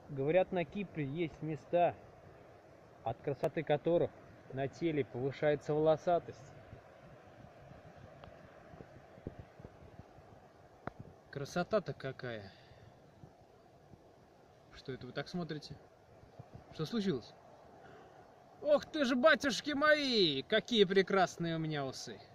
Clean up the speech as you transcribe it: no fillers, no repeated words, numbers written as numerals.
Говорят, на Кипре есть места, от красоты которых на теле повышается волосатость. Красота-то какая! Что это вы так смотрите? Что случилось? Ох ты ж, батюшки мои! Какие прекрасные у меня усы!